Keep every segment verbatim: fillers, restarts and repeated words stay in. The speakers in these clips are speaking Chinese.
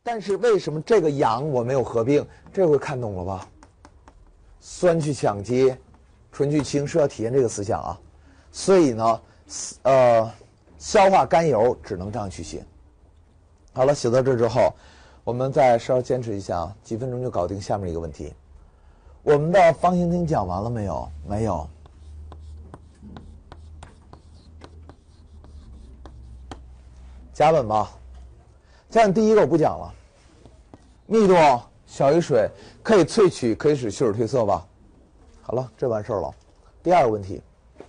但是为什么这个氧我没有合并？这回看懂了吧？酸去羟基，醇去氢是要体现这个思想啊。所以呢，呃，消化甘油只能这样去写。好了，写到这之后，我们再稍微坚持一下啊，几分钟就搞定下面一个问题。我们的方形烃讲完了没有？没有。甲苯吧，甲苯第一个我不讲了，密度小于水，可以萃取，可以使稀水褪色吧。好了，这完事儿了。第二个问题，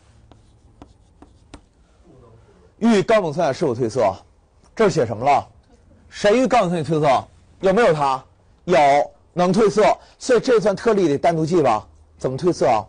遇高锰酸钾是否褪色？这儿写什么了？谁遇高锰酸钾褪色？有没有它？有，能褪色，所以这算特例得单独记吧？怎么褪色啊？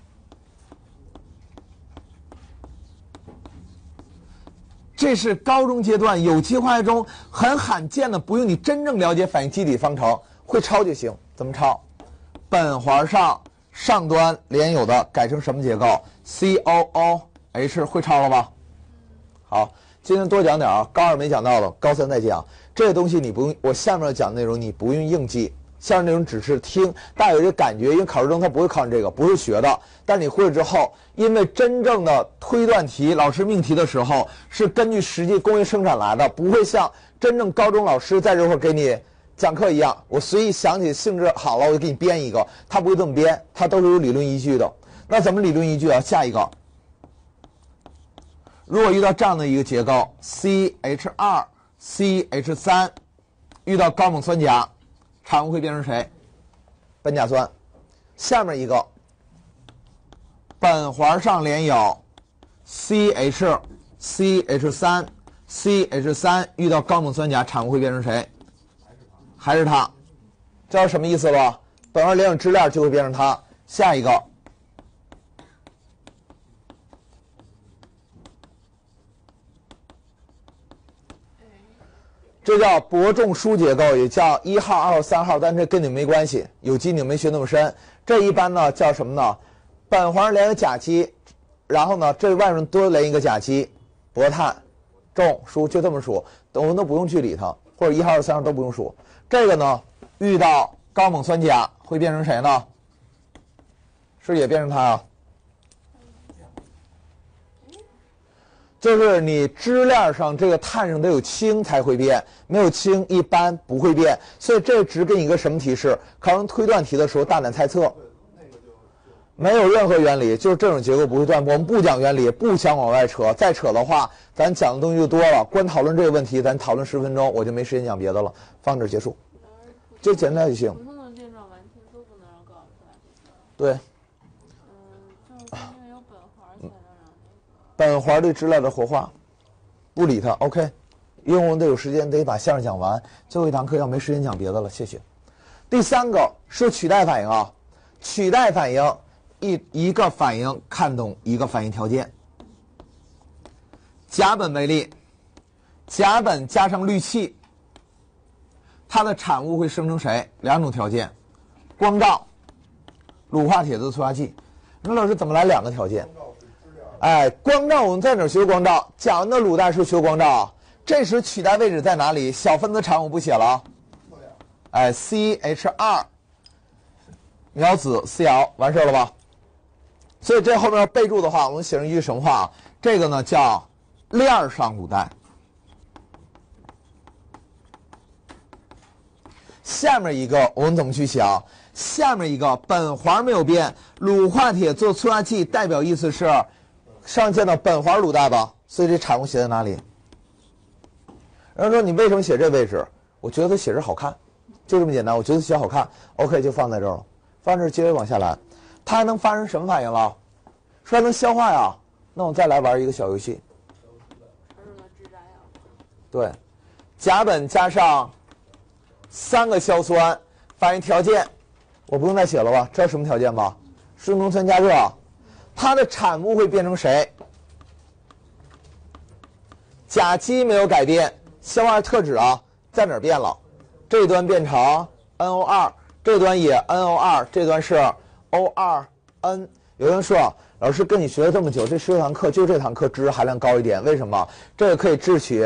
这是高中阶段有机化学中很罕见的，不用你真正了解反应机理方程，会抄就行。怎么抄？苯环上上端连有的改成什么结构 ？C O O H 会抄了吧？好，今天多讲点啊，高二没讲到的，高三再讲。这个东西你不用，我下面要讲的内容你不用硬记，下面内容只是听，大家有这感觉，因为考试中他不会考你这个，不是学的。但你会了之后，因为真正的推断题，老师命题的时候是根据实际工业生产来的，不会像真正高中老师在这会儿给你讲课一样，我随意想起兴致好了我就给你编一个，他不会这么编，他都是有理论依据的。那怎么理论依据啊？下一个，如果遇到这样的一个结构 C H 二 C H 三 遇到高锰酸钾，产物会变成谁？苯甲酸。下面一个苯环上连有 C H C H 三 C H 三 遇到高锰酸钾，产物会变成谁？还是它。知道什么意思吧？苯环连有支链就会变成它。下一个，这叫铂重羧结构，也叫一号、二号、三号，但这跟你没关系，有机你没学那么深。这一般呢叫什么呢？苯环连有甲基，然后呢这外面多连一个甲基，铂碳重羧就这么数，我们都不用去理它，或者一号、二号、三号都不用数。这个呢遇到高锰酸钾会变成谁呢？是不是也变成它啊？就是你支链上这个碳上得有氢才会变，没有氢一般不会变，所以这只给你一个什么提示？考生推断题的时候大胆猜测，没有任何原理，就是这种结构不会断。我们不讲原理，不想往外扯，再扯的话咱讲的东西就多了，光讨论这个问题咱讨论十分钟，我就没时间讲别的了，放这儿结束，就简单就行。 普通的电状完全都不能让高锰酸钾褪色。 对。 嗯，就是因为有苯环才能让那个。 苯环对支链的活化，不理它 ，OK。因为我们得有时间，得把相声讲完。最后一堂课要没时间讲别的了，谢谢。第三个是取代反应啊，取代反应一一个反应看懂一个反应条件。甲苯为例，甲苯加上氯气，它的产物会生成谁？两种条件，光照、卤化铁质催化剂。那老师怎么来两个条件？哎，光照我们在哪儿学光照？甲烷的卤代是学光照，这时取代位置在哪里？小分子产物不写了，哎 ，C H 二 苗子 Cl 完事了吧？所以这后面要备注的话，我们写成一句什么话？这个呢叫链上卤代。下面一个我们怎么去想？下面一个苯环没有变，卤化铁做催化剂，代表意思是上见到苯环卤代吧，所以这产物写在哪里？然后说你为什么写这位置？我觉得写着好看，就这么简单。我觉得写好看 ，OK 就放在这儿了。放这儿接着往下来，它还能发生什么反应了？说还能消化呀？那我再来玩一个小游戏。对，甲苯加上三个硝酸，反应条件我不用再写了吧？知道什么条件吧？顺中酸加热，它的产物会变成谁？甲基没有改变，硝化特质啊，在哪儿变了？这端变成 N O 二， 这端也 N O 二， 这端是 O 二 N。有人说啊，老师跟你学了这么久，这十六堂课就这堂课知识含量高一点，为什么？这个可以制取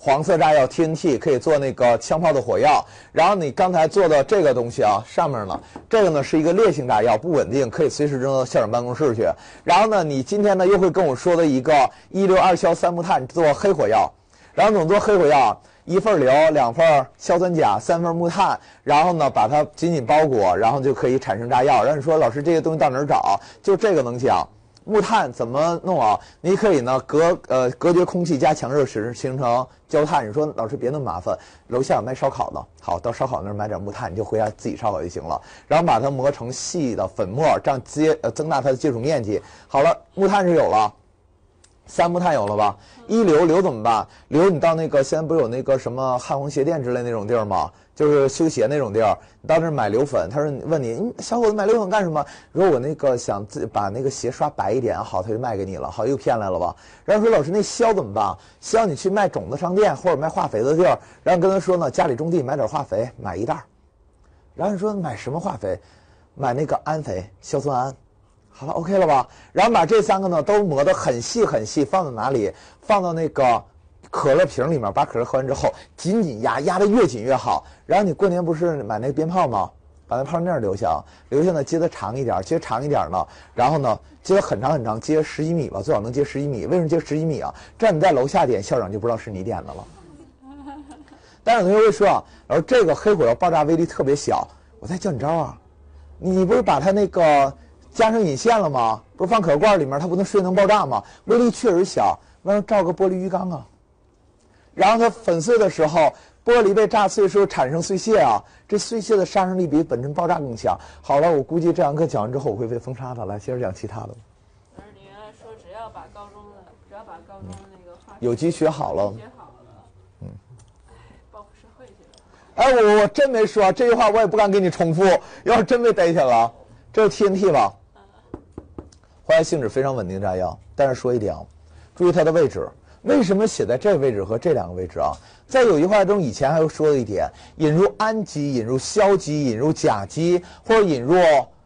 黄色炸药 T N T 可以做那个枪炮的火药。然后你刚才做的这个东西啊，上面呢，这个呢是一个烈性炸药，不稳定，可以随时扔到校长办公室去。然后呢，你今天呢又会跟我说的一个一硫二硝三木炭做黑火药，然后怎么做黑火药？一份硫，两份硝酸钾，三份木炭，然后呢把它紧紧包裹，然后就可以产生炸药。然后你说老师这些东西到哪儿找？就这个能讲。木炭怎么弄啊？你可以呢隔呃隔绝空气加强热使形成焦炭。你说老师别那么麻烦，楼下有卖烧烤的，好到烧烤那儿买点木炭，你就回家自己烧烤就行了。然后把它磨成细的粉末，这样接呃增大它的接触面积。好了，木炭是有了。三木炭有了吧？一硫硫怎么办？硫你到那个现在不是有那个什么汉皇鞋店之类那种地儿吗？就是修鞋那种地儿，你到那儿买硫粉。他说问你，嗯，小伙子买硫粉干什么？如果我那个想自己把那个鞋刷白一点，好，他就卖给你了，好又骗来了吧？然后说老师那硝怎么办？硝你去卖种子商店或者卖化肥的地儿，然后跟他说呢，家里种地买点化肥，买一袋。然后你说买什么化肥？买那个氨肥，硝酸铵。好了 ，OK 了吧？然后把这三个呢都磨得很细很细，放到哪里？放到那个可乐瓶里面，把可乐喝完之后紧紧压，压得越紧越好。然后你过年不是买那个鞭炮吗？把那泡面留下，留下呢接得长一点，接长一点呢，然后呢接得很长很长，接十几米吧，最好能接十几米。为什么接十几米啊？这样你在楼下点，校长就不知道是你点的了。但是有同学会说啊，老师这个黑火药爆炸威力特别小，我再教你招啊，你不是把它那个。加上引线了吗？不是放可乐罐里面，它不能瞬间能爆炸吗？威力确实小，那照个玻璃鱼缸啊，然后它粉碎的时候，玻璃被炸碎的时候产生碎屑啊，这碎屑的杀伤力比本身爆炸更强。好了，我估计这堂课讲完之后我会被封杀的。来，接着讲其他的。 老师，你原来说只要把高中的，只要把高中的那个化有机学好了， 学好了，嗯，哎，报复社会去了。 哎，我我真没说这句话，我也不敢给你重复，要是真被逮起来了，这是 T N T 吧？化学性质非常稳定炸药，但是说一点啊，注意它的位置。为什么写在这个位置和这两个位置啊？在有机化学中，以前还有说的一点，引入氨基、引入硝基、引入甲基，或者引入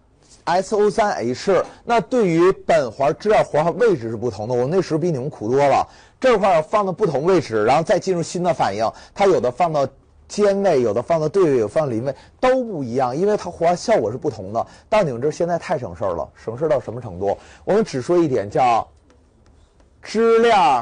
S O 三 H， 那对于苯环支链活化位置是不同的。我那时候比你们苦多了。这块放到不同位置，然后再进入新的反应，它有的放到尖位，有的放到对位，有放到邻位，都不一样，因为它活化效果是不同的。到你们这现在太省事儿了，省事儿到什么程度？我们只说一点，叫支链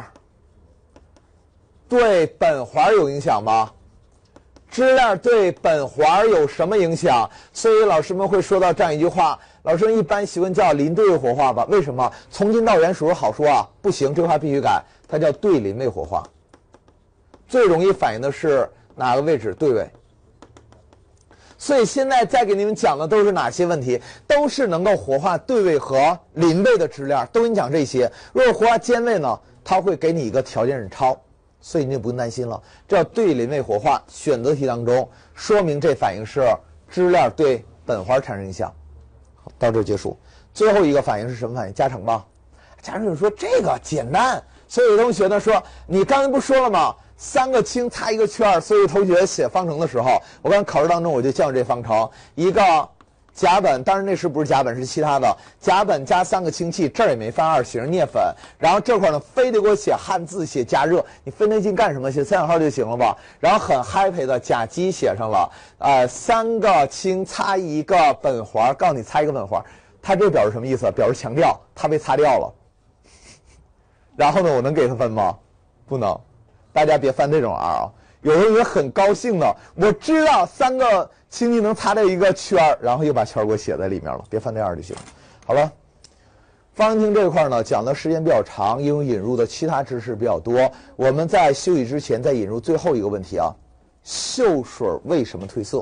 对苯环有影响吗？支链对苯环有什么影响？所以老师们会说到这样一句话，老师们一般习惯叫邻对位活化吧？为什么？从近到远属实好说啊？不行，这句话必须改，它叫对邻位活化。最容易反映的是哪个位置？对位。所以现在再给你们讲的都是哪些问题？都是能够活化对位和邻位的支链，都给你讲这些。如果活化尖位呢，它会给你一个条件是超，所以你就不用担心了。这叫对邻位活化。选择题当中说明这反应是支链对苯环产生影响。好，到这结束。最后一个反应是什么反应？加成吧。加成就说这个简单，所以有同学呢说，你刚才不说了吗？三个氢擦一个圈，所以同学写方程的时候，我刚才考试当中我就教你这方程，一个甲苯，当然那时不是甲苯，是其他的，甲苯加三个氢气，这儿也没犯二，写成镍粉，然后这块呢非得给我写汉字，写加热，你费那劲干什么？写三小号就行了吧？然后很 happy 的甲基写上了，呃，三个氢擦一个苯环，告诉你擦一个苯环，它这表示什么意思？表示强调它被擦掉了。然后呢，我能给他分吗？不能。大家别犯这种 R 啊！有人也很高兴的，我知道三个氢气能擦掉一个圈，然后又把圈给我写在里面了，别犯这 R 就行。好了，方程厅这块呢讲的时间比较长，因为引入的其他知识比较多。我们在休息之前再引入最后一个问题啊：溴水为什么褪色？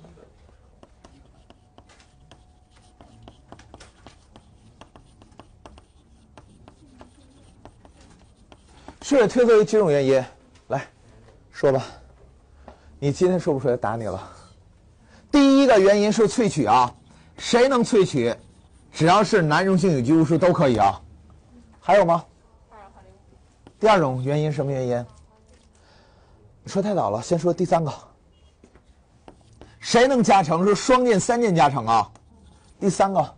溴水褪色有几种原因？来说吧，你今天说不出来打你了。第一个原因是萃取啊，谁能萃取？只要是难溶性有机物质都可以啊。还有吗？第二种原因什么原因？你说太早了，先说第三个。谁能加成？是双键、三键加成啊。第三个，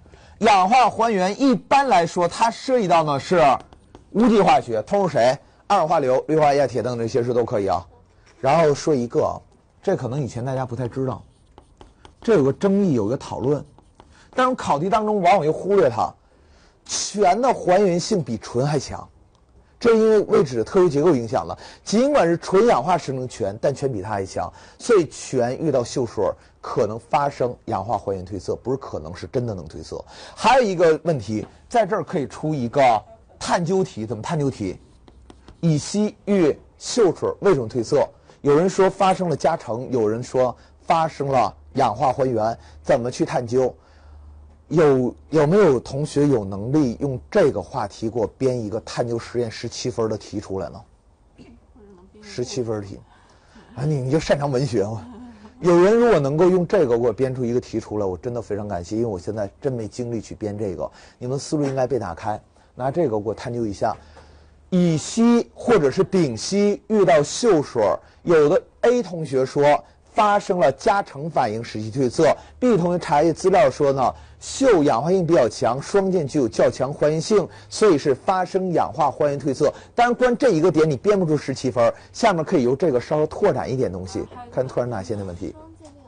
氧化还原一般来说它涉及到呢是无机化学，通过谁？ 二氧化硫、氯化液、铁等这些是都可以啊。然后说一个，这可能以前大家不太知道，这有个争议，有个讨论，但是考题当中往往又忽略它。醛的还原性比醇还强，这因为位置的特殊结构影响了。尽管是纯氧化生成醛，但醛比它还强，所以醛遇到溴水可能发生氧化还原褪色，不是可能，是真的能褪色。还有一个问题，在这儿可以出一个探究题，怎么探究题？乙烯遇溴水为什么褪色？有人说发生了加成，有人说发生了氧化还原，怎么去探究？有有没有同学有能力用这个话题给我编一个探究实验十七分的题出来呢？十七分题，啊，你你就擅长文学吗？有人如果能够用这个给我编出一个题出来，我真的非常感谢，因为我现在真没精力去编这个。你们思路应该被打开，拿这个给我探究一下。乙烯或者是丙烯遇到溴水，有的 A 同学说发生了加成反应，使其褪色。B 同学查阅资料说呢，溴氧化性比较强，双键具有较强还原性，所以是发生氧化还原褪色。当然，关这一个点你编不出十七分，下面可以由这个稍微拓展一点东西，看拓展哪些的问题。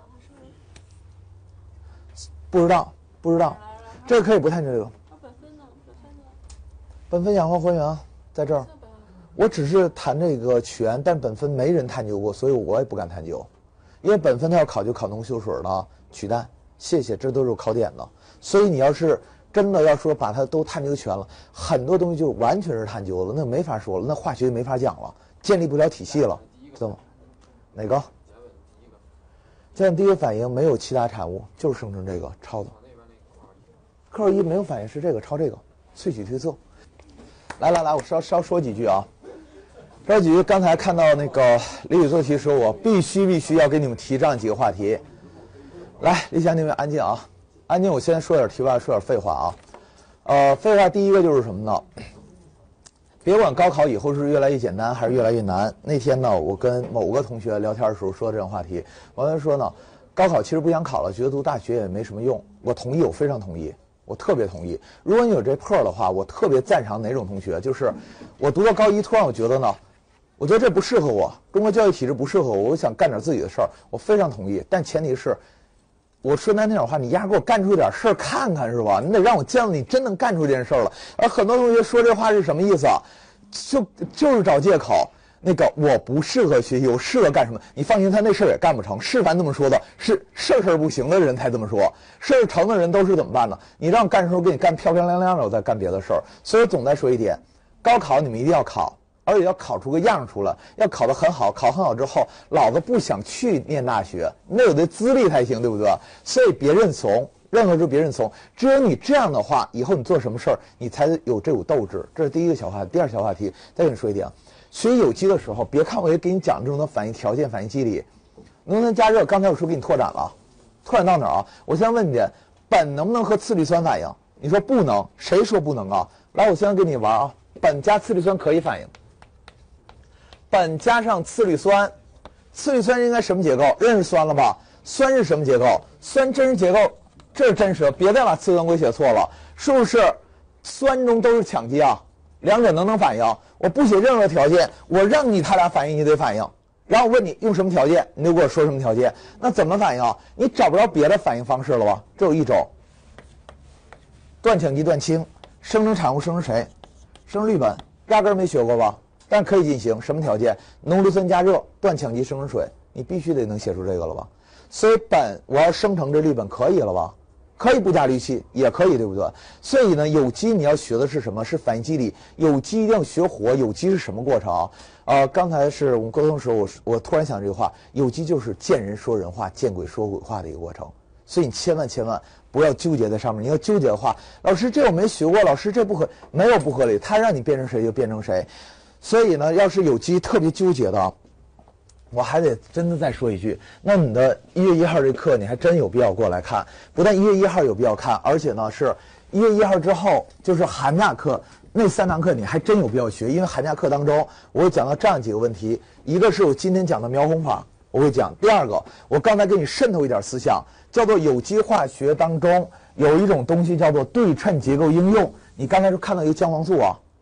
不知道，不知道，这个可以不探究这个。 本分呢？本分呢？ 苯酚氧化还原在这儿，我只是谈这个醛，但苯酚没人探究过，所以我也不敢探究。因为苯酚它要考就考浓溴水的取代，谢谢，这都是有考点的。所以你要是真的要说把它都探究全了，很多东西就完全是探究了，那没法说了，那化学没法讲了，建立不了体系了，知道吗？哪个？加稳第一个反应没有其他产物，就是生成这个抄的。科二一没有反应是这个抄这个，萃取褪色。来来来，我稍稍说几句啊。这几句刚才看到那个李宇做题说，我必须必须要给你们提这样几个话题。来，李想你们安静啊，安静。我先说点题外，说点废话啊。呃，废话第一个就是什么呢？别管高考以后是越来越简单还是越来越难。那天呢，我跟某个同学聊天的时候说这种话题，完了说呢，高考其实不想考了，觉得读大学也没什么用。我同意，我非常同意。我特别同意，如果你有这破的话，我特别赞赏哪种同学，就是我读到高一，突然我觉得呢，我觉得这不适合我，中国教育体制不适合我，我想干点自己的事儿，我非常同意。但前提是，我说难听点话，你丫给我干出点事儿看看是吧？你得让我见到你真能干出这件事儿了。而很多同学说这话是什么意思啊？就就是找借口。那个我不适合学习，我适合干什么？你放心，他那事儿也干不成。是凡这么说的，是事儿事儿不行的人才这么说，事儿成的人都是怎么办呢？你让干的时候给你干漂漂亮亮的，我再干别的事儿。所以总再说一点，高考你们一定要考，而且要考出个样出来，要考得很好。考很好之后，老子不想去念大学，那有这资历才行，对不对？所以别认怂，任何时候别认怂。只有你这样的话，以后你做什么事儿，你才有这股斗志。这是第一个小话题。第二小话题，再跟你说一点。学有机的时候，别看我也给你讲这种的反应条件、反应机理，能不能加热？刚才我说给你拓展了，拓展到哪儿啊？我先问你，苯能不能和次氯酸反应？你说不能，谁说不能啊？来，我先跟你玩啊，苯加次氯酸可以反应，苯加上次氯酸，次氯酸应该什么结构？认识酸了吧？酸是什么结构？酸真实结构，这是真实，别再把次氯酸给写错了，是不是？酸中都是羟基啊。两者能能反应？我不写任何条件，我让你他俩反应，你得反应。然后我问你用什么条件，你就给我说什么条件。那怎么反应啊？你找不着别的反应方式了吧？只有一种，断羟基断氢，生成产物生成谁？生成氯苯，压根儿没学过吧？但可以进行什么条件？浓硫酸加热，断羟基生成水，你必须得能写出这个了吧？所以苯我要生成这氯苯可以了吧？可以不加氯气，也可以，对不对？所以呢，有机你要学的是什么？是反应机理。有机一定要学活。有机是什么过程啊？呃，刚才是我们沟通的时候，我我突然想这句话：有机就是见人说人话，见鬼说鬼话的一个过程。所以你千万千万不要纠结在上面。你要纠结的话，老师这我没学过，老师这不合，没有不合理。他让你变成谁就变成谁。所以呢，要是有机特别纠结的。我还得真的再说一句，那你的一月一号这课你还真有必要过来看，不但一月一号有必要看，而且呢是一月一号之后就是寒假课那三堂课你还真有必要学，因为寒假课当中我会讲到这样几个问题，一个是我今天讲的描红法我会讲，第二个我刚才给你渗透一点思想，叫做有机化学当中有一种东西叫做对称结构应用，你刚才是看到一个姜黄素啊，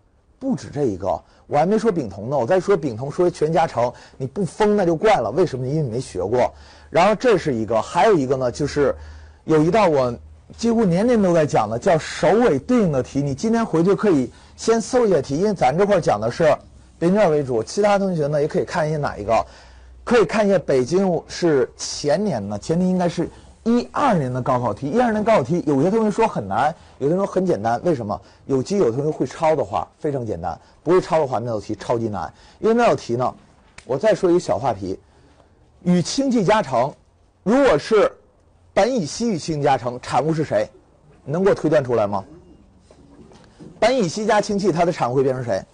不止这一个，我还没说丙酮呢，我再说丙酮说全加成，你不疯那就怪了。为什么？因为你没学过。然后这是一个，还有一个呢，就是有一道我几乎年年都在讲的，叫首尾对应的题。你今天回去可以先搜一下题，因为咱这块讲的是北京为主，其他同学呢也可以看一下哪一个，可以看一下北京是前年的，前年应该是一二年的高考题。一二年高考题，有些同学说很难，有的人说很简单。为什么？有机有同学会抄的话非常简单，不会抄的话那道题超级难。因为那道题呢，我再说一个小话题，与氢气加成，如果是苯乙烯与氢气加成，产物是谁？你能给我推断出来吗？苯乙烯加氢气，它的产物会变成谁？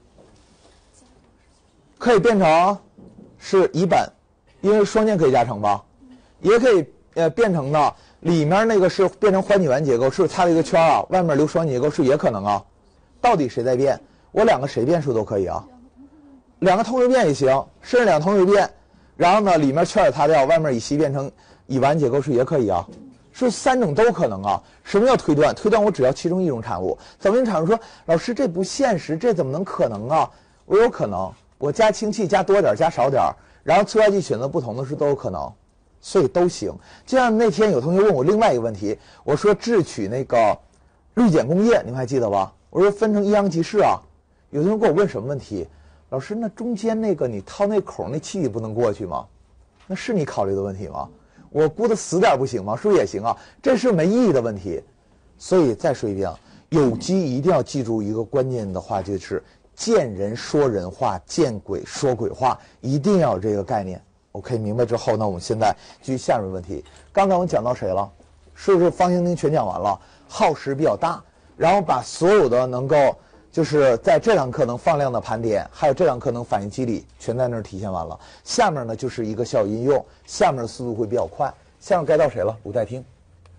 可以变成是乙苯，因为双键可以加成吧，也可以呃变成呢里面那个是变成环己烷结构，是擦了一个圈啊，外面留双结构是也可能啊。到底谁在变？我两个谁变数都可以啊，两个同时变也行，甚至两个同时变，然后呢里面圈也擦掉，外面乙烯变成乙烷结构是也可以啊，是三种都可能啊。什么叫推断？推断我只要其中一种产物。怎么一种产物说老师这不现实，这怎么能可能啊？我有可能，我加氢气加多点加少点，然后催化剂选择不同的是都有可能，所以都行。就像那天有同学问我另外一个问题，我说制取那个氯碱工业，你们还记得吧？我说分成一阳极式啊。有同学跟我问什么问题？老师，那中间那个你掏那孔，那气体不能过去吗？那是你考虑的问题吗？我估的死点不行吗？是不是也行啊？这是没意义的问题。所以再说一遍，有机一定要记住一个关键的话，就是见人说人话，见鬼说鬼话，一定要有这个概念。OK， 明白之后呢，我们现在继续下面问题。刚才我们讲到谁了？是不是方形丁全讲完了？耗时比较大，然后把所有的能够就是在这堂课能放量的盘点，还有这堂课能反应机理，全在那儿体现完了。下面呢就是一个小应用，下面的速度会比较快。下面该到谁了？鲁代烃。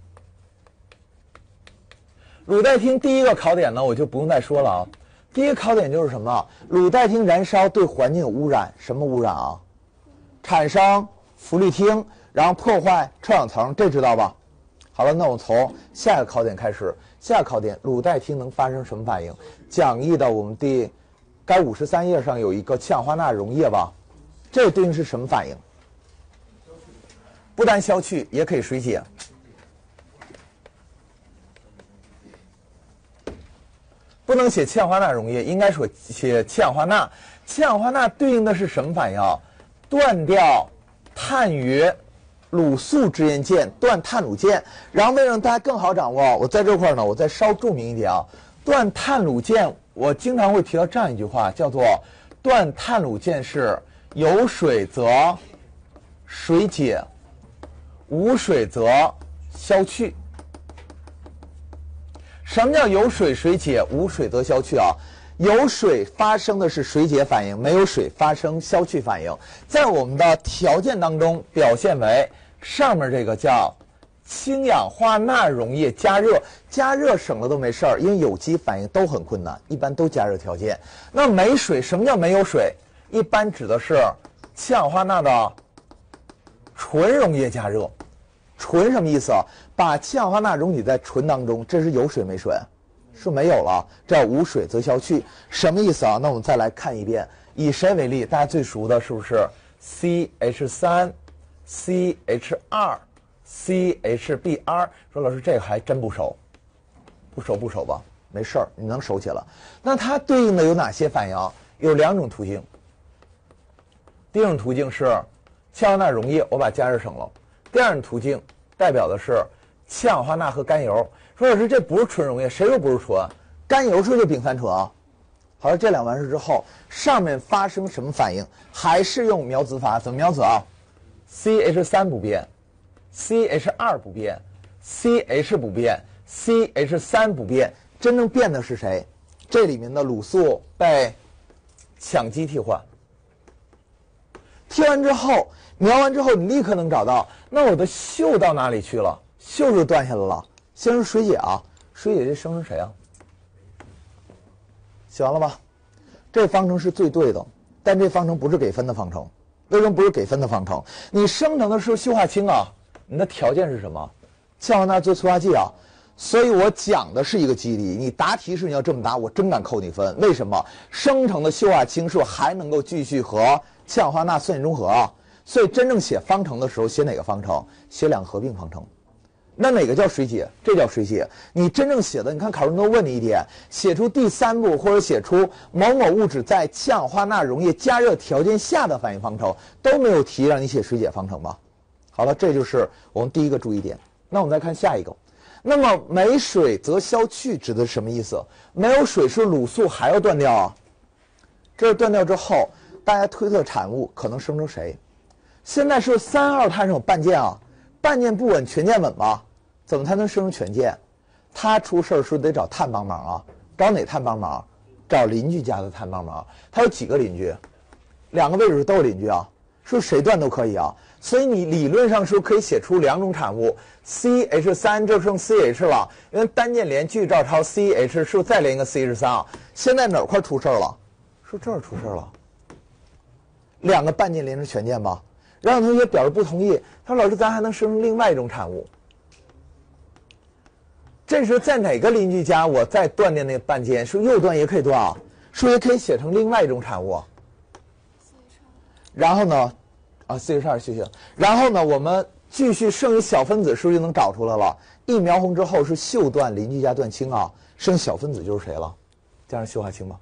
鲁代烃第一个考点呢，我就不用再说了啊。第一个考点就是什么？鲁代烃燃烧对环境有污染，什么污染啊？产生氟氯烃，然后破坏臭氧层，这知道吧？好了，那我从下一个考点开始。下一个考点，鲁代烃能发生什么反应？讲义的我们第该五十三页上有一个氢氧化钠溶液吧？这对应是什么反应？不但消去，也可以水解。不能写氢氧化钠溶液，应该说写氢氧化钠。氢氧化钠对应的是什么反应啊？断掉碳与卤素之间键，断碳卤键。然后为了让大家更好掌握，我在这块呢，我再稍注明一点啊。断碳卤键，我经常会提到这样一句话，叫做断碳卤键是有水则水解，无水则消去。什么叫有水水解，无水则消去啊？有水发生的是水解反应，没有水发生消去反应。在我们的条件当中表现为上面这个叫氢氧化钠溶液加热，加热省了都没事儿，因为有机反应都很困难，一般都加热条件。那没水，什么叫没有水？一般指的是氢氧化钠的纯溶液加热。纯什么意思啊？把氢氧化钠溶解在纯当中，这是有水没水？是没有了，这叫无水则消去。什么意思啊？那我们再来看一遍，以谁为例？大家最熟的是不是 C H 三 C H 二 C H B R？ 说老师这个还真不熟，不熟不熟吧？没事儿，你能熟起来。那它对应的有哪些反应？有两种途径。第一种途径是氢氧化钠溶液，我把加热省了。第二种途径代表的是氢氧化钠和甘油。说老师这不是纯溶液，谁说不是纯？甘油是不是就丙三醇啊？好了，这两完事之后，上面发生什么反应？还是用苗子法？怎么苗子啊 ？C H 三 不变 ，C H 二 不变 ，C H 不变 ，C H 三 不变。真正变的是谁？这里面的卤素被羟基替换。替完之后，描完之后，你立刻能找到，那我的溴到哪里去了？溴就断下来了。先是水解啊，水解这生成谁啊？写完了吧？这方程是最对的，但这方程不是给分的方程。为什么不是给分的方程？你生成的是溴化氢啊，你的条件是什么？氢氧化钠做催化剂啊， 所以我讲的是一个机理，你答题时你要这么答，我真敢扣你分。为什么？生成的溴化氢是不是还能够继续和氢氧化钠酸碱中和啊？所以真正写方程的时候，写哪个方程？写两个合并方程。那哪个叫水解？这叫水解。你真正写的，你看考生都问你一点，写出第三步或者写出某某物质在氢氧化钠溶液加热条件下的反应方程，都没有提让你写水解方程吧？好了，这就是我们第一个注意点。那我们再看下一个。那么没水则消去指的是什么意思？没有水是卤素还要断掉啊？这是断掉之后，大家推测产物可能生成谁？现在是三二碳上有半键啊，半键不稳，全键稳吗？怎么才能生成全键？它出事儿是不是得找碳帮忙啊？找哪碳帮忙？找邻居家的碳帮忙。它有几个邻居？两个位置都有邻居啊，是不是谁断都可以啊？所以你理论上是不是可以写出两种产物 C H 三 就剩 C H 了，因为单键连继续照抄 C H 是不是再连一个 C H 三 啊？现在哪块出事儿了？是这儿出事儿了。两个半键连成全键吧。让同学表示不同意，他说老师咱还能生成另外一种产物。这时在哪个邻居家我再断掉那个半键，是右断也可以断啊，是不是也可以写成另外一种产物？然后呢，啊 C H 二谢谢。然后呢，我们继续剩余小分子是不是就能找出来了？一描红之后是溴断邻居家断氢啊，剩小分子就是谁了？加上溴化氢吧。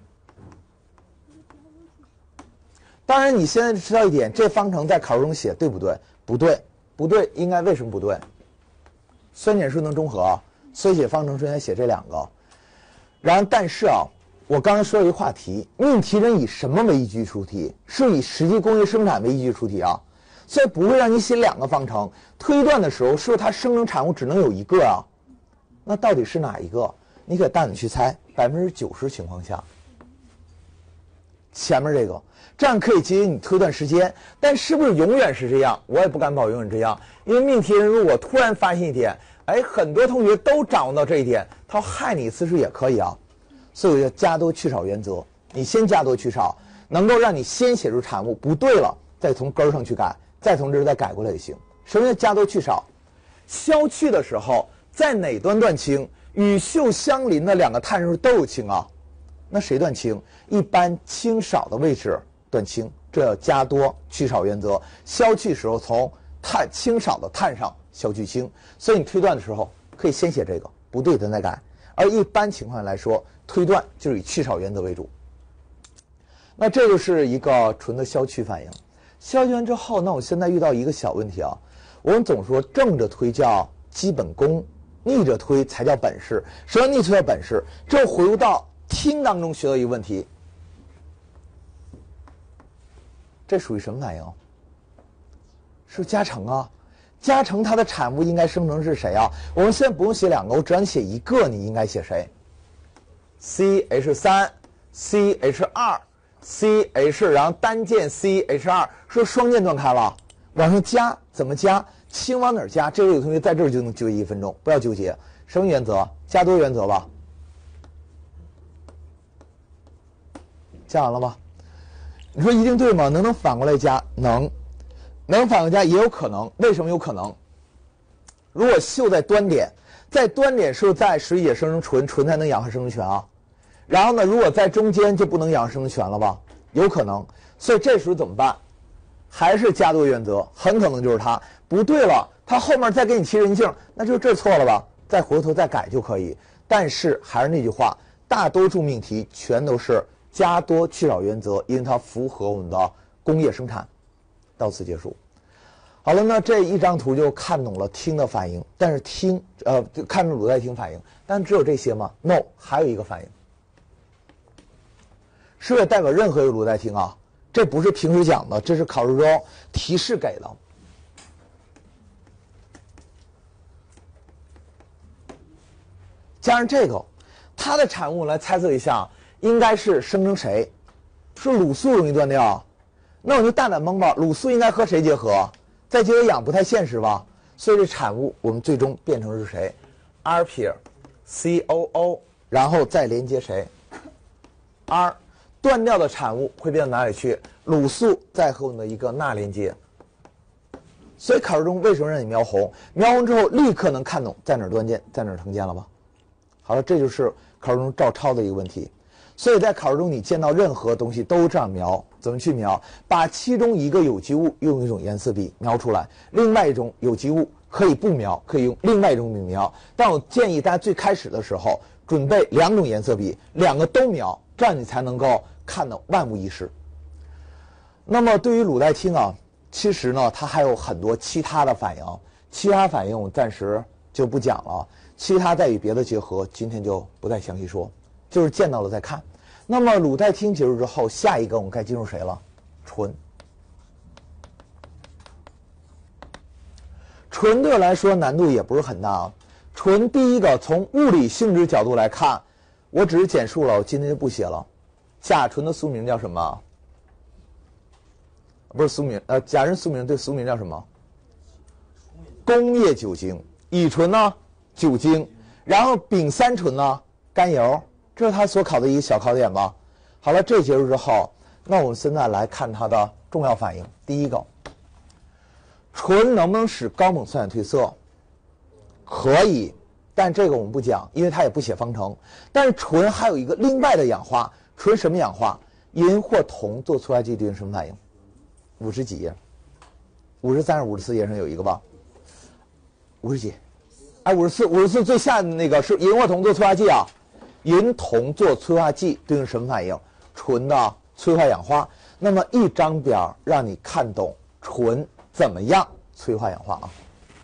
当然，你现在知道一点，这方程在考试中写对不对？不对，不对，应该为什么不对？酸碱水能中和，所以写方程时应该写这两个。然后，但是啊，我刚才说了一个话题，命题人以什么为依据出题？是以实际工业生产为依据出题啊，所以不会让你写两个方程。推断的时候，是不是它生成产物只能有一个啊？那到底是哪一个？你可以大胆去猜，百分之九十情况下，前面这个。这样可以节约你推断时间，但是不是永远是这样？我也不敢保永远这样，因为命题人如果突然发现一点，哎，很多同学都掌握到这一点，他害你一次是也可以啊。所以我叫加多去少原则，你先加多去少，能够让你先写出产物，不对了再从根儿上去改，再从这儿再改过来也行。什么叫加多去少？消去的时候在哪端断氢？与溴相邻的两个碳是都有氢啊，那谁断氢？一般氢少的位置断氢，这叫加多去少原则。消去时候从碳氢少的碳上消去氢，所以你推断的时候可以先写这个，不对的再改。而一般情况下来说，推断就是以去少原则为主。那这就是一个纯的消去反应。消去完之后，那我现在遇到一个小问题啊，我们总说正着推叫基本功，逆着推才叫本事。什么逆推叫本事？这回入到听当中学到一个问题。这属于什么反应？是加成啊，加成它的产物应该生成是谁啊？我们现在不用写两个，我只让你写一个，你应该写谁 ？C H 三 C H 二 C H， 然后单键 C H 二，是双键断开了，往上加怎么加？氢往哪儿加？这位有同学在这儿就能纠结一分钟，不要纠结。什么原则？加多原则吧。加完了吗？你说一定对吗？能能反过来加？能，能反过来加也有可能。为什么有可能？如果溴在端点，在端点是不是在水解生成醇，醇才能氧化生成醛啊？然后呢，如果在中间就不能氧化生成醛了吧？有可能。所以这时候怎么办？还是加多原则，很可能就是它不对了。它后面再给你提人性，那就这错了吧？再回头再改就可以。但是还是那句话，大多数命题全都是加多去少原则，因为它符合我们的工业生产。到此结束。好了，那这一张图就看懂了氢的反应，但是氢呃就看懂卤代氢反应，但只有这些吗 ？No， 还有一个反应，是不是代表任何一个卤代氢啊？这不是平时讲的，这是考试中提示给的。加上这个，它的产物来猜测一下，应该是生成谁？是卤素容易断掉，那我就大胆蒙吧，卤素应该和谁结合？再结合氧不太现实吧？所以这产物我们最终变成是谁 ？R pair C O O， 然后再连接谁 ？R 断掉的产物会变到哪里去？卤素再和我们的一个钠连接， 所以考试中为什么让你描红？描红之后立刻能看懂在哪儿断键，在哪儿成键了吧？好了，这就是考试中照抄的一个问题。所以在考试中你见到任何东西都这样描，怎么去描？把其中一个有机物用一种颜色笔描出来，另外一种有机物可以不描，可以用另外一种笔描。但我建议大家最开始的时候准备两种颜色笔，两个都描，这样你才能够看得万无一失。那么对于卤代烃啊，其实呢它还有很多其他的反应，其他反应我暂时就不讲了，其他再与别的结合，今天就不再详细说，就是见到了再看。那么卤代烃结束之后，下一个我们该进入谁了？醇。醇对我来说难度也不是很大啊。醇第一个从物理性质角度来看，我只是简述了，我今天就不写了。甲醇的俗名叫什么？不是俗名，呃，甲醇俗名对俗名叫什么？工业酒精。乙醇呢？酒精。然后丙三醇呢？甘油。这是他所考的一个小考点吧。好了，这结束之后，那我们现在来看它的重要反应。第一个，醇能不能使高锰酸盐褪色？可以，但这个我们不讲，因为它也不写方程。但是醇还有一个另外的氧化，醇什么氧化？银或铜做催化剂对应什么反应？五十几页，五十三还是五十四页上有一个吧？五十几，哎，五十四，五十四最下的那个是银或铜做催化剂啊。银铜做催化剂对应什么反应？醇的催化氧化。那么一张表让你看懂醇怎么样催化氧化啊？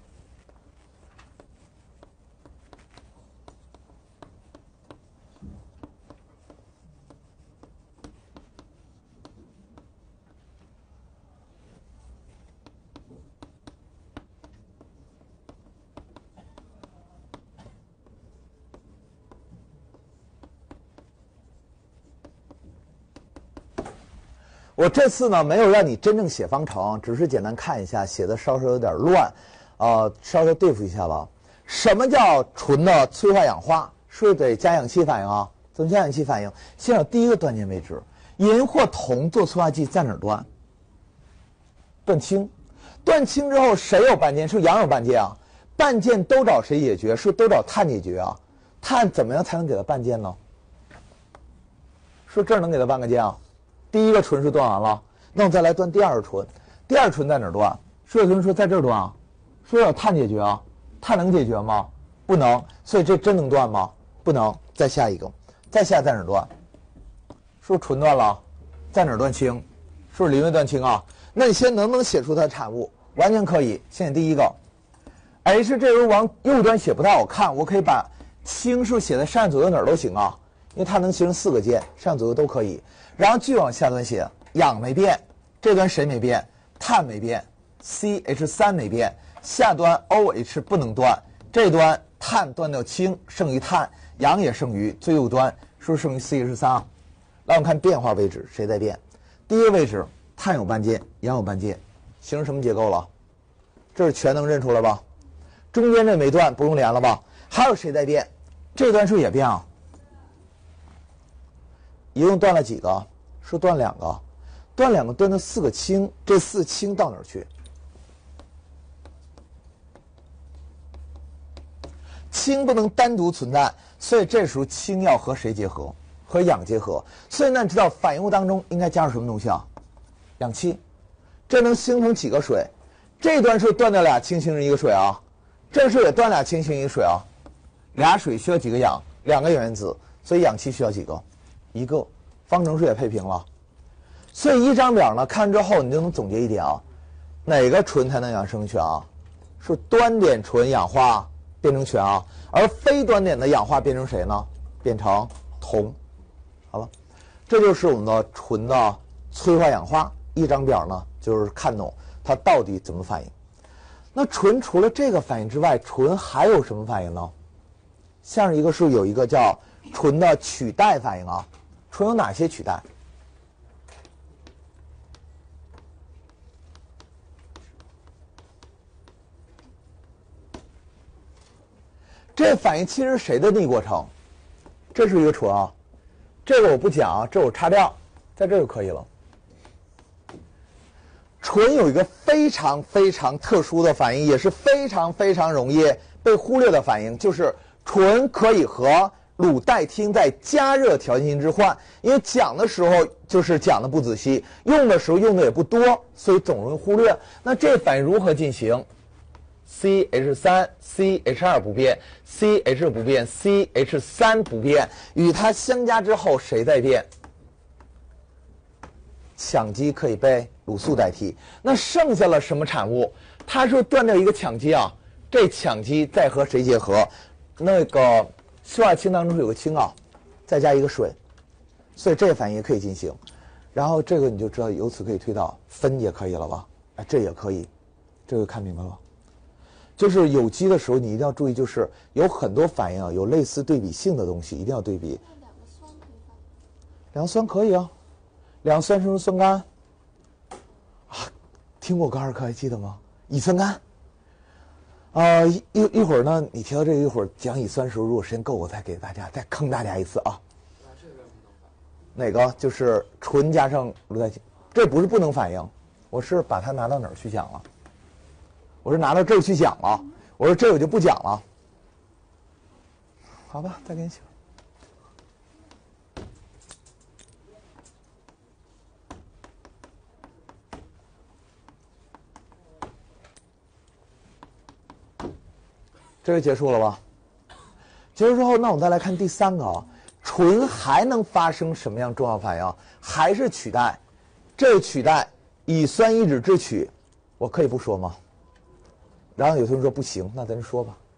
我这次呢没有让你真正写方程，只是简单看一下，写的稍稍有点乱，呃，稍稍对付一下吧。什么叫醇的催化氧化？是不是得加氧气反应啊？怎么加氧气反应？先找第一个断键位置，银或铜做催化剂在哪儿断？断氢。断氢之后谁有半键？是氧有半键啊？半键都找谁解决？是不是都找碳解决啊？碳怎么样才能给它半键呢？是不是这儿能给它半个键啊？第一个醇是断完了，那我再来断第二个醇。第二醇在哪儿断？是有同学说在这儿断啊，说要碳解决啊，碳能解决吗？不能，所以这真能断吗？不能。再下一个，再下在哪儿断？是不是醇断了？在哪儿断氢？是不是邻位断氢啊？那你先能不能写出它的产物？完全可以。先写第一个 ，H 这个往右端写不太好看，我可以把氢是写在上下左右哪儿都行啊，因为它能形成四个键，上下左右都可以。然后继续往下端写，氧没变，这端谁没变？碳没变 ，C H 三 没变，下端 O H 不能断，这端碳断掉氢，剩余碳，氧也剩余，最右端是不是剩余 C H 三 啊？来我们看变化位置，谁在变？第一个位置碳有半键，氧有半键，形成什么结构了？这是全能认出了吧？中间这没断，不用连了吧？还有谁在变？这端是不是也变啊？一共断了几个？是断两个，断两个断了四个氢，这四氢到哪儿去？氢不能单独存在，所以这时候氢要和谁结合？和氧结合。所以呢，你知道反应物当中应该加入什么东西啊？氧气。这能形成几个水？这段是断掉俩氢形成一个水啊，这是也断俩氢形成一个水啊。俩水需要几个氧？两个氧原子，所以氧气需要几个？一个。方程式也配平了，所以一张表呢看之后你就能总结一点啊，哪个醇才能氧生醛啊？是端点醇氧化变成醛啊，而非端点的氧化变成谁呢？变成铜。好了，这就是我们的醇的催化氧化。一张表呢就是看懂它到底怎么反应。那醇除了这个反应之外，醇还有什么反应呢？像是一个是有一个叫醇的取代反应啊。醇有哪些取代？这反应器是谁的逆过程？这是一个醇啊，这个我不讲啊，这我擦掉，在这就可以了。醇有一个非常非常特殊的反应，也是非常非常容易被忽略的反应，就是醇可以和卤代烃在加热条件之换。因为讲的时候就是讲的不仔细，用的时候用的也不多，所以总容易忽略。那这反应如何进行 ？C H 三 C H 二 不变 ，C H 不变 ，C H 三 不变，与它相加之后谁在变？羟基可以被卤素代替。那剩下了什么产物？它是断掉一个羟基啊，这羟基再和谁结合？那个溴二氢当中有个氢啊，再加一个水，所以这个反应也可以进行。然后这个你就知道，由此可以推导分也可以了吧？哎，这也可以，这个看明白了。就是有机的时候，你一定要注意，就是有很多反应啊，有类似对比性的东西，一定要对比。 那两个酸可以放？ 两个酸可以啊，两个酸生成酸酐啊，听过高二课还记得吗？乙酸酐。啊、呃，一一一会儿呢，你提到这个，一会儿讲乙酸的时候，如果时间够，我再给大家再坑大家一次啊。哪个？就是醇加上卤代烃，这不是不能反应，我是把它拿到哪儿去讲了？我是拿到这儿去讲了，我说这我就不讲了。好吧，再给你写。这就结束了吧？结束之后，那我们再来看第三个啊，醇还能发生什么样重要反应？还是取代？这取代乙酸一酯制取，我可以不说吗？然后有同学说不行，那咱说吧。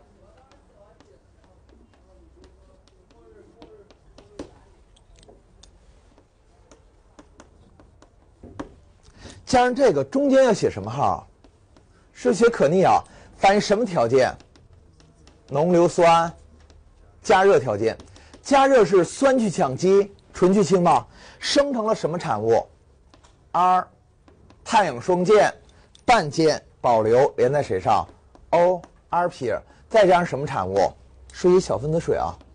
加上这个中间要写什么号？是写可逆啊，反映什么条件？浓硫酸加热条件。加热是酸去羟基，醇去氢嘛，生成了什么产物 ？R 碳氧双键，半键保留连在谁上 ？O R P， 再加上什么产物？是一小分子水啊。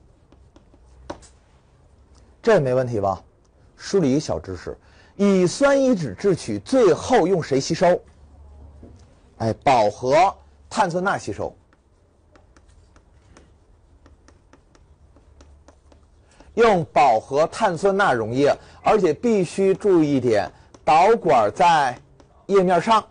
这也没问题吧？梳理一个小知识：乙酸一酯制取，最后用谁吸收？哎，饱和碳酸钠吸收。用饱和碳酸钠溶液，而且必须注意一点，导管在液面上。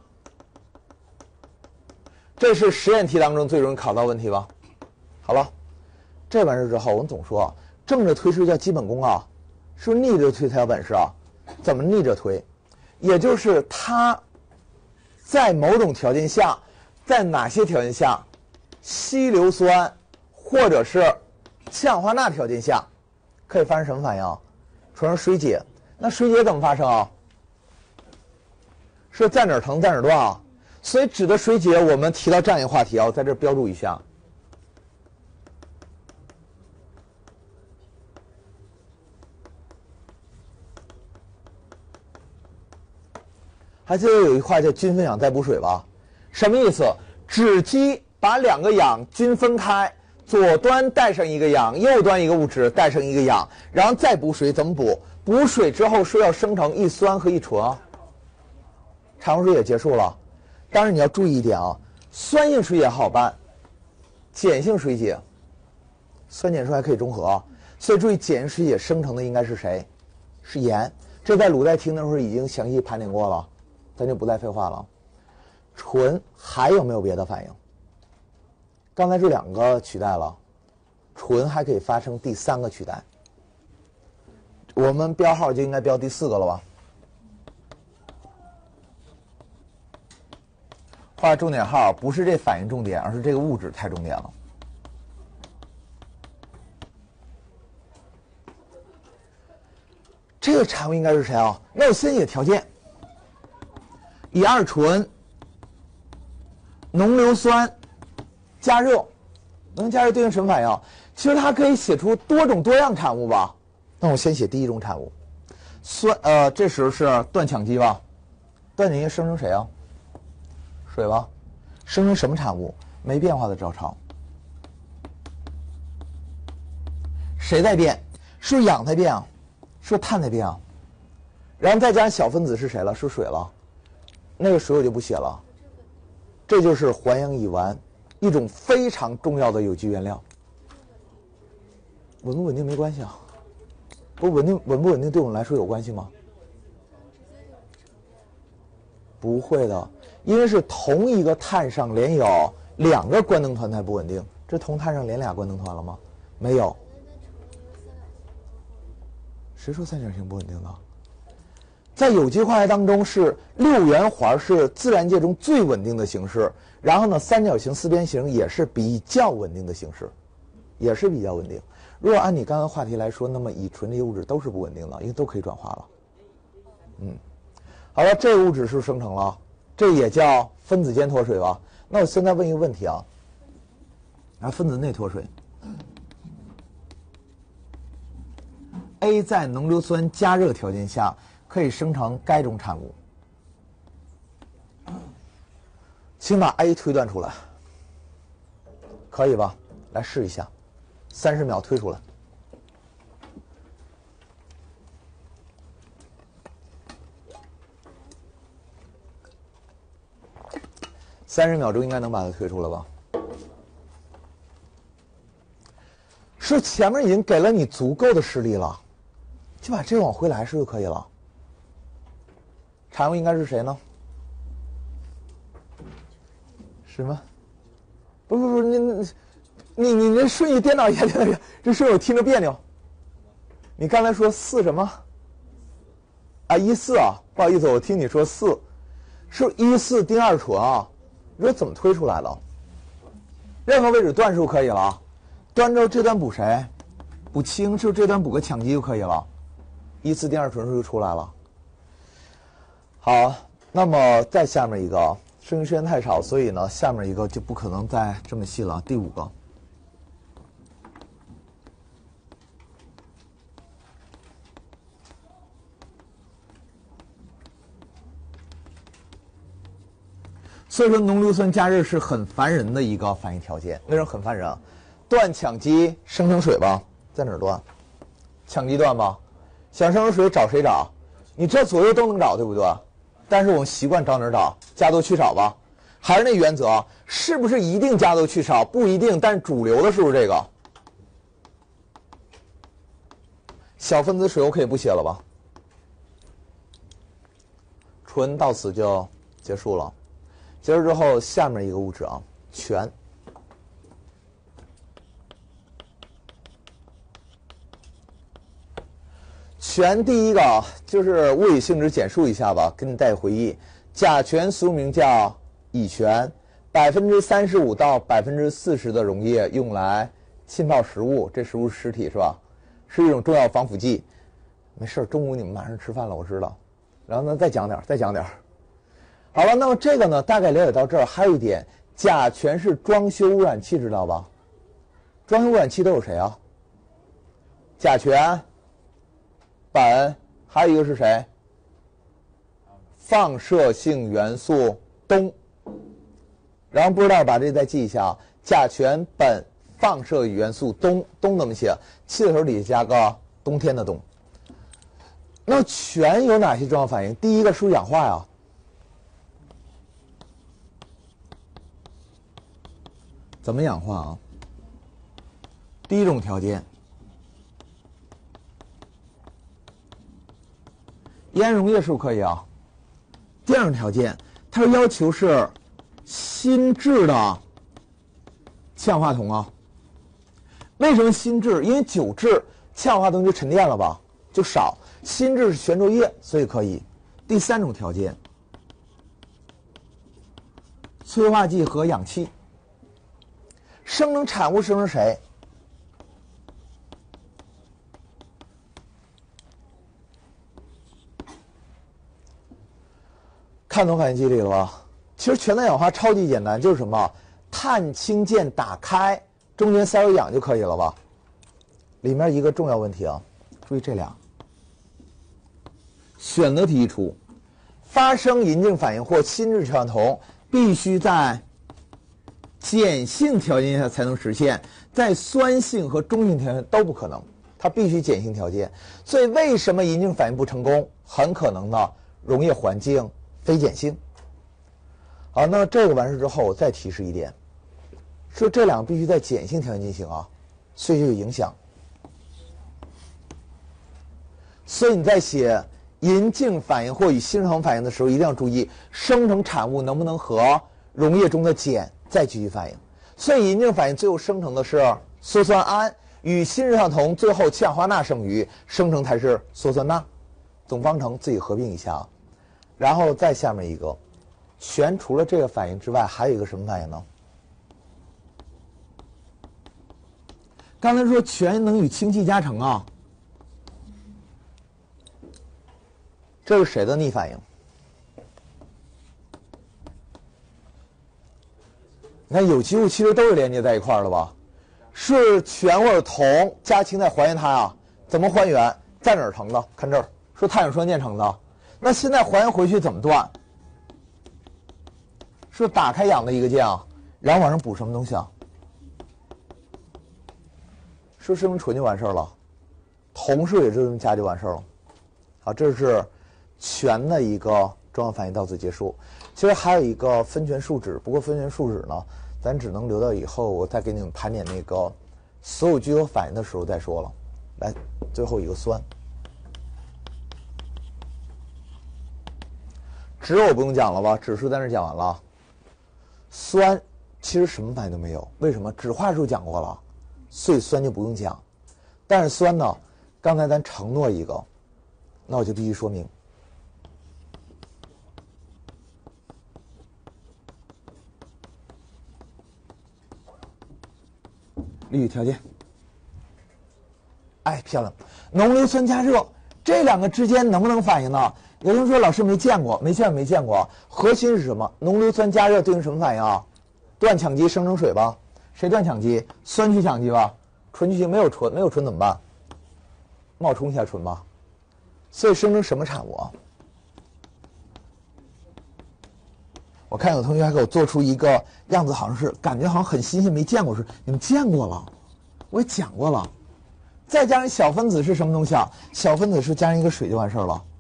这是实验题当中最容易考到问题吧？好了，这完事之后，我们总说正着推是叫基本功啊，是不是逆着推才有本事啊？怎么逆着推？也就是它在某种条件下，在哪些条件下，稀硫酸或者是氢氧化钠条件下，可以发生什么反应？出现水解。那水解怎么发生啊？是在哪儿疼在哪儿断啊？所以指的水解，我们提到这样一个话题啊，我在这儿标注一下。还记得有一话叫均分氧再补水吧？什么意思？酯基把两个氧均分开，左端带上一个氧，右端一个物质带上一个氧，然后再补水，怎么补？补水之后是要生成一酸和一醇啊。产物水也结束了，当然你要注意一点啊，酸性水解好办，碱性水解，酸碱水还可以中和啊，所以注意碱性水解生成的应该是谁？是盐。这在卤代烃的时候已经详细盘点过了，咱就不再废话了。醇还有没有别的反应？刚才这两个取代了，醇还可以发生第三个取代。我们标号就应该标第四个了吧？画重点号不是这反应重点，而是这个物质太重点了。这个产物应该是谁啊？那我先写条件：乙二醇、浓硫酸加热，能加热对应什么反应？其实它可以写出多种多样产物吧。那我先写第一种产物，酸呃，这时候是断羟基吧？断羟基生成谁啊？水吧？生成什么产物？没变化的照常。谁在变？是氧在变啊？是碳在变啊？然后再加上小分子是谁了？是水了。 那个水我就不写了。这就是环氧乙烷，一种非常重要的有机原料。稳不稳定没关系啊，不稳定稳不稳定对我们来说有关系吗？不会的，因为是同一个碳上连有两个官能团才不稳定。这同碳上连俩官能团了吗？没有。谁说三角形不稳定的？在有机化学当中，是六元环是自然界中最稳定的形式。然后呢，三角形、四边形也是比较稳定的形式，也是比较稳定。如果按你刚刚话题来说，那么乙醇这些物质都是不稳定的，因为都可以转化了。嗯，好了，这个物质是不是生成了？这也叫分子间脱水吧？那我现在问一个问题啊，啊，分子内脱水。A 在浓硫酸加热条件下可以生成该种产物，请把 A 推断出来，可以吧？来试一下，三十秒推出来。三十秒钟应该能把它推出来吧？是前面已经给了你足够的实力了，就把这个往回来是就可以了。产物应该是谁呢？什么？不不不，你你你你这顺序颠倒一下，颠倒一下，这顺序我听着别扭。你刚才说四什么？啊，一四啊，不好意思，我听你说四，是一四丁二醇啊。你说怎么推出来的？任何位置断数可以了，端着这端补谁？补氢，就这端补个羟基就可以了，一四丁二醇数就出来了。好，那么再下面一个。剩余时间太少，所以呢，下面一个就不可能再这么细了。第五个，所以说浓硫酸加热是很烦人的一个反应条件。为什么很烦人啊？断羟基生成水吧，在哪儿断？羟基断吧，想生成水找谁找？你这左右都能找，对不对？但是我们习惯找哪儿找？加多去少吧。还是那原则，是不是一定加多去少？不一定，但是主流的是不是这个？小分子水我可以不写了吧？醇到此就结束了。结束之后，下面一个物质啊，醛。醛第一个就是物理性质简述一下吧，给你带回忆。甲醛俗名叫乙醛，百分之三十五到百分之四十的溶液用来浸泡食物，这食物是尸体是吧？是一种重要防腐剂。没事，中午你们马上吃饭了，我知道。然后呢，再讲点，再讲点。好了，那么这个呢，大概了解到这儿。还有一点，甲醛是装修污染气，知道吧？装修污染气都有谁啊？甲醛、苯，还有一个是谁？放射性元素氡。然后不知道把这再记一下啊，甲醛、苯、放射元素氡，氡怎么写？气的时候底下加个冬天的冬。那醛有哪些重要反应？第一个是不是氧化呀？怎么氧化啊？第一种条件，烟溶液是不是可以啊？第二种条件，它的要求是新制的氢氧化铜啊。为什么新制？因为旧制氢氧化铜就沉淀了吧，就少。新制是悬浊液，所以可以。第三种条件，催化剂和氧气。生成产物生成谁？看懂反应机理了吧？其实全氮氧化超级简单，就是什么？碳氢键打开，中间塞入氧就可以了吧？里面一个重要问题啊，注意这俩。选择题一出，发生银镜反应或新制氢氧铜，必须在碱性条件下才能实现，在酸性和中性条件下都不可能，它必须碱性条件。所以为什么银镜反应不成功？很可能呢，溶液环境非碱性， 好，那这个完事之后，我再提示一点，说这两个必须在碱性条件进行啊，所以就有影响。所以你在写银镜反应或与新生反应的时候，一定要注意生成产物能不能和溶液中的碱再继续反应。所以银镜反应最后生成的是羧酸铵，与新日相同，最后七氧化钠剩余，生成才是羧酸钠。总方程自己合并一下啊。然后再下面一个，醛除了这个反应之外，还有一个什么反应呢？刚才说醛能与氢气加成啊，这是谁的逆反应？你看有机物其实都是连接在一块儿的吧？是醛或者铜加氢再还原它啊？怎么还原？在哪儿成的？看这儿，说碳氧双键成的。那现在还原回去怎么断？是打开氧的一个键啊，然后往上补什么东西啊？是不是生成纯就完事儿了？铜是不是也就这么加就完事儿了？好，这是醛的一个重要反应到此结束。其实还有一个分醛树脂，不过分醛树脂呢，咱只能留到以后我再给你们盘点那个所有聚合反应的时候再说了。来，最后一个酸，酯我不用讲了吧？酯是在那讲完了。酸其实什么反应都没有，为什么？酯化时候讲过了，所以酸就不用讲。但是酸呢，刚才咱承诺一个，那我就必须说明。氯条件，哎，漂亮！浓硫酸加热，这两个之间能不能反应呢？有人说老师没见过，没见过，没见过。核心是什么？浓硫酸加热对应什么反应啊？断羟基生成水吧？谁断羟基？酸去羟基吧？醇去羟没有醇，没有醇怎么办？冒充一下醇吧。所以生成什么产物啊？我看有同学还给我做出一个样子，好像是感觉好像很新鲜，没见过。是你们见过了，我也讲过了。再加上小分子是什么东西啊？小分子是加上一个水就完事儿了。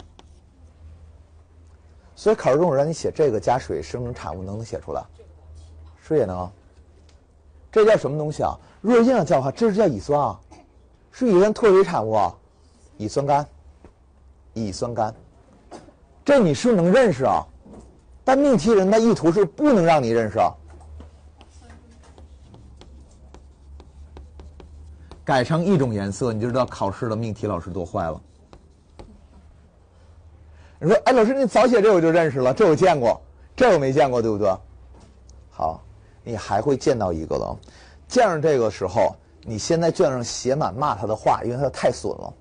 所以考试中我让你写这个加水生成产物，能不能写出来？是不是也能？这叫什么东西啊？如果硬要叫的话，这是叫乙酸啊，是乙酸脱水产物啊，乙酸苷，乙酸苷。这你是不是能认识啊？但命题人的意图是不能让你认识啊。改成一种颜色，你就知道考试的命题老师多坏了。你说，哎，老师你早写这我就认识了，这我见过，这我没见过，对不对？好，你还会见到一个的，见上这个时候，你先在卷上写满骂他的话，因为他太损了。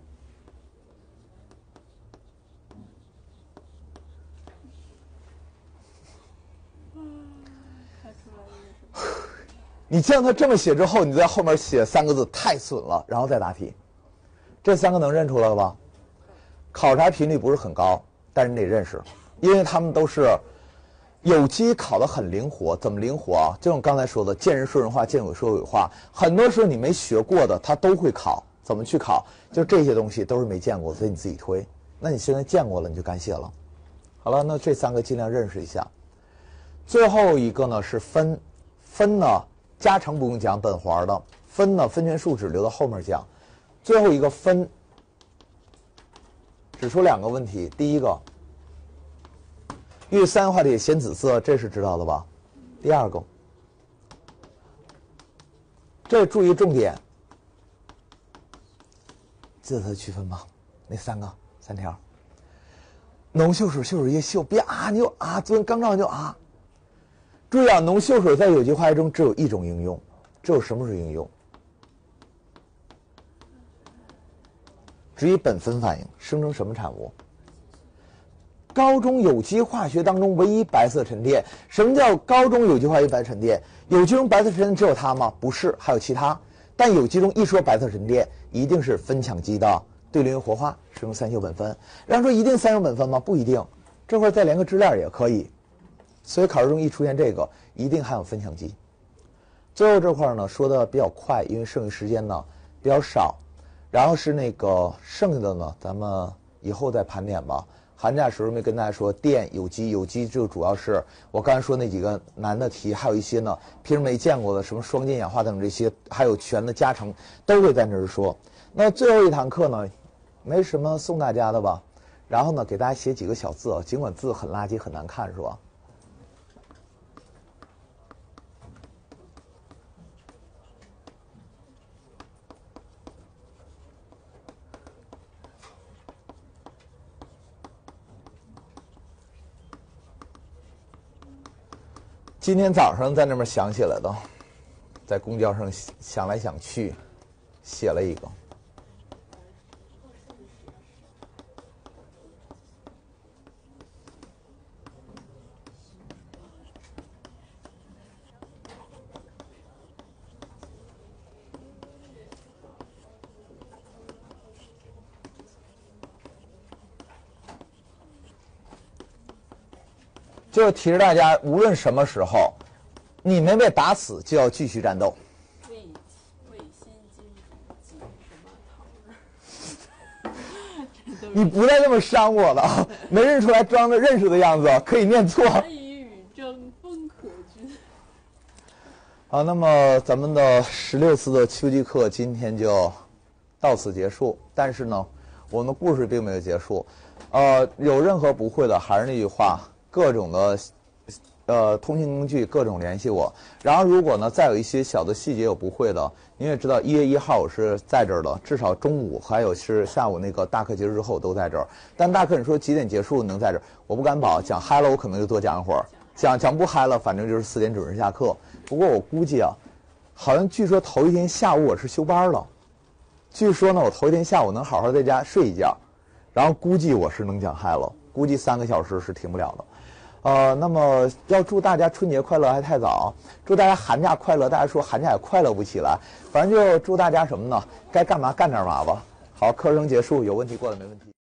你见他这么写之后，你在后面写三个字太损了，然后再答题。这三个能认出来了吧？考察频率不是很高，但是你得认识，因为他们都是有机考得很灵活。怎么灵活啊？就像刚才说的，见人说人话，见鬼说鬼话。很多时候你没学过的，他都会考。怎么去考？就这些东西都是没见过，所以你自己推。那你现在见过了，你就敢写了。好了，那这三个尽量认识一下。最后一个呢是分，分呢加成不用讲，苯环的分呢分醛树脂留到后面讲。最后一个分，指出两个问题。第一个，遇三氧化铁显紫色，这是知道的吧？第二个，这注意重点，记得它的区分吧？那三个三条，浓溴水、溴水液、溴，别啊，你就啊，昨天刚照完就啊。注意啊，浓溴水在有机化学中只有一种应用，只有什么时候应用？只以苯酚反应生成什么产物？高中有机化学当中唯一白色沉淀。什么叫高中有机化学白沉淀？有机中白色沉淀只有它吗？不是，还有其他。但有机中一说白色沉淀，一定是分羟基的对联活化生成三溴苯酚。然后说一定三溴苯酚吗？不一定，这块再连个支链也可以。所以考试中一出现这个，一定含有分羟基。最后这块呢说的比较快，因为剩余时间呢比较少。然后是那个剩下的呢，咱们以后再盘点吧。 寒假时候没跟大家说电、有机，有机就主要是我刚才说那几个难的题，还有一些呢平时没见过的什么双键氧化等这些，还有全的加成都会在那儿说。那最后一堂课呢，没什么送大家的吧？然后呢，给大家写几个小字，尽管字很垃圾很难看，是吧？今天早上在那边想起来的，在公交上想来想去，写了一个。就提示大家，无论什么时候，你没被打死，就要继续战斗。 味味鲜金主什么桃？ 你不再这么伤我了，没认出来，装着认识的样子，可以念错。 难以与争，风可君。 好，那么咱们的十六次的秋季课今天就到此结束。但是呢，我们的故事并没有结束。呃，有任何不会的，还是那句话。各种的，呃，通信工具，各种联系我。然后，如果呢，再有一些小的细节有不会的，你也知道，一月一号我是在这儿的，至少中午还有是下午那个大课结束之后我都在这儿。但大课你说几点结束能在这儿，我不敢保。讲嗨了，我可能就多讲一会儿；讲讲不嗨了，反正就是四点准时下课。不过我估计啊，好像据说头一天下午我是休班了，据说呢，我头一天下午能好好在家睡一觉，然后估计我是能讲嗨了，估计三个小时是停不了的。呃，那么要祝大家春节快乐还太早，祝大家寒假快乐。大家说寒假也快乐不起来，反正就祝大家什么呢？该干嘛干点嘛吧。好，课程结束，有问题过来没问题。